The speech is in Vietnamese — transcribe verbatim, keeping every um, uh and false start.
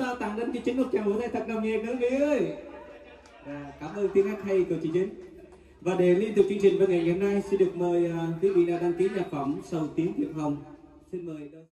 sao tặng đến chị Chính một tràng vỗ tay thật nồng nhiệt nữa Nghĩa ơi. À, cảm ơn tiếng hát hay của chị Chính. Và để liên tục chương trình với ngày hôm nay, xin được mời uh, quý vị đã đăng ký nhạc phẩm Sầu Tiếng Thiệp Hồng. Xin mời.